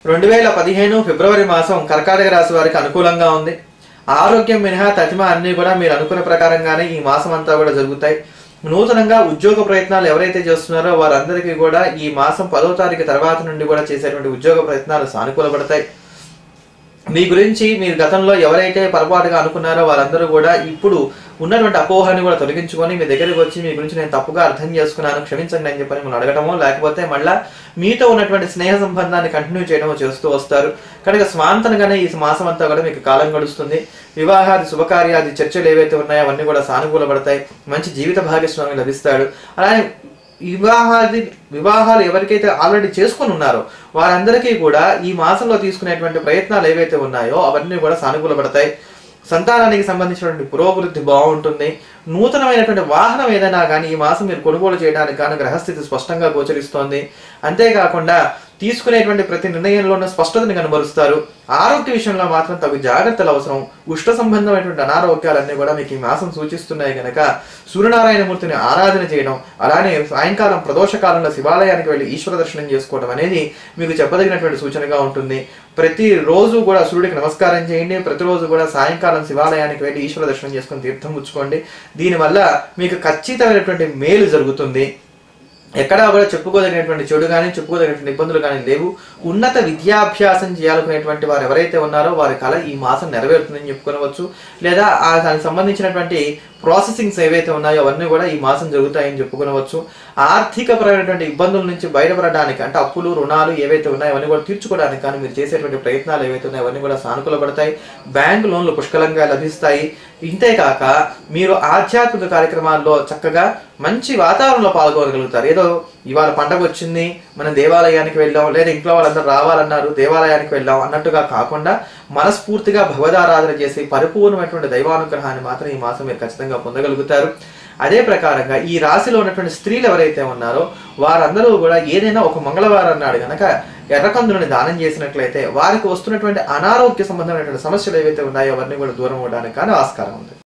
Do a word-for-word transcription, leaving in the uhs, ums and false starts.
రెండు వేల పదిహేను ఫిబ్రవరి మాసం కర్కాటక రాశి వారికి అనుకూలంగా ఉంది. ఆరోగ్యం మినహా తతిమ అన్ని కూడా మీరు అనుకున్న ప్రకారంగానే ఈ మాసం అంతా కూడా జరుగుతాయి. నూతనంగా ఉద్యోగ ప్రయత్నాలు ఎవరైతే చేస్తున్నారో వారందరికీ కూడా ఈ మాసం పదో తారీఖు తర్వాత నుండి కూడా చేసేటువంటి ఉద్యోగ ప్రయత్నాలు సానుకూలపడతాయి. మీ గురించి మీరు గతంలో ఎవరైతే పొరపాటుగా అనుకున్నారో వారందరూ కూడా ఇప్పుడు ఉన్నటువంటి అపోహని కూడా తొలగించుకొని మీ దగ్గరికి వచ్చి మీ గురించి నేను తప్పుగా అర్థం చేసుకున్నాను, క్షమించండి అని చెప్పని మిమ్మల్ని అడగటమో, లేకపోతే మళ్ళీ మీతో ఉన్నటువంటి స్నేహ సంబంధాన్ని కంటిన్యూ చేయడమో చేస్తూ వస్తారు. కనుక స్వాంతనగానే ఈ మాసం అంతా కూడా మీకు కాలం గడుస్తుంది. వివాహాది శుభకార్యాది చర్చలు ఏవైతే ఉన్నాయో అవన్నీ కూడా సానుకూలపడతాయి. మంచి జీవిత భాగస్వామి లభిస్తాడు. అలానే వివాహాది వివాహాలు ఎవరికైతే ఆల్రెడీ చేసుకుని ఉన్నారో వారందరికీ కూడా ఈ మాసంలో తీసుకునేటువంటి ప్రయత్నాలు ఏవైతే ఉన్నాయో అవన్నీ కూడా సానుకూలపడతాయి. సంతానానికి సంబంధించినటువంటి పురోభివృద్ధి బాగుంటుంది. నూతనమైనటువంటి వాహనం ఏదైనా కానీ ఈ మాసం మీరు కొనుగోలు చేయడానికి కానీ గ్రహస్థితి స్పష్టంగా గోచరిస్తోంది. అంతేకాకుండా తీసుకునేటువంటి ప్రతి నిర్ణయంలోనూ స్పష్టతని కనబరుస్తారు. ఆరోగ్య విషయంలో మాత్రం తగు జాగ్రత్తలు అవసరం. ఉష్ణ సంబంధమైనటువంటి అనారోగ్యాలన్నీ కూడా మీకు ఈ మాసం సూచిస్తున్నాయి కనుక సూర్యనారాయణమూర్తిని ఆరాధన చేయడం, అలానే సాయంకాలం ప్రదోష కాలంలో శివాలయానికి వెళ్ళి ఈశ్వర దర్శనం చేసుకోవడం అనేది మీకు చెప్పదగినటువంటి సూచనగా ఉంటుంది. ప్రతిరోజు కూడా సూర్యుడికి నమస్కారం చేయండి. ప్రతిరోజు కూడా సాయంకాలం శివాలయానికి వెళ్ళి ఈశ్వర దర్శనం చేసుకొని తీర్థం పుచ్చుకోండి. దీనివల్ల మీకు ఖచ్చితమైనటువంటి మేలు జరుగుతుంది. ఎక్కడా కూడా చెప్పుకోదగినటువంటి చెడు కానీ చెప్పుకోదగినటువంటి ఇబ్బందులు కానీ లేవు. ఉన్నత విద్యాభ్యాసం చేయాలనుకునేటువంటి వారు ఎవరైతే ఉన్నారో వారి కళ ఈ మాసం నెరవేరుతుందని చెప్పుకోవచ్చు. లేదా ఆ దానికి సంబంధించినటువంటి ప్రాసెసింగ్స్ ఏవైతే ఉన్నాయో అవన్నీ కూడా ఈ మాసం జరుగుతాయని చెప్పుకోవచ్చు. ఆర్థికపరమైనటువంటి ఇబ్బందుల నుంచి బయటపడడానికి అంటే అప్పులు రుణాలు ఏవైతే ఉన్నాయో అవన్నీ కూడా తీర్చుకోవడానికి కానీ మీరు చేసేటువంటి ప్రయత్నాలు ఏవైతే ఉన్నాయో అవన్నీ కూడా సానుకూలపడతాయి. బ్యాంకు లోన్లు పుష్కలంగా లభిస్తాయి. ఇంతేకాక మీరు ఆధ్యాత్మిక కార్యక్రమాల్లో చక్కగా మంచి వాతావరణంలో పాల్గొనగలుగుతారు. ఏదో ఇవాళ పండగ వచ్చింది మనం దేవాలయానికి వెళ్ళాం, లేదా ఇంట్లో వాళ్ళందరూ రావాలన్నారు దేవాలయానికి వెళ్ళాం అన్నట్టుగా కాకుండా మనస్ఫూర్తిగా భగవదారాధన చేసి పరిపూర్ణమైనటువంటి దైవానుగ్రహాన్ని మాత్రం ఈ మాసం మీరు ఖచ్చితంగా పొందగలుగుతారు. అదే ప్రకారంగా ఈ రాశిలో ఉన్నటువంటి స్త్రీలు ఎవరైతే ఉన్నారో వారందరూ కూడా ఏదైనా ఒక మంగళవారం నాడు కనుక ఎర్రకందులని దానం చేసినట్లయితే వారికి వస్తున్నటువంటి అనారోగ్య సంబంధమైనటువంటి సమస్యలు ఏవైతే ఉన్నాయో అవన్నీ కూడా దూరం అవడానికి కానీ ఆస్కారం ఉంది.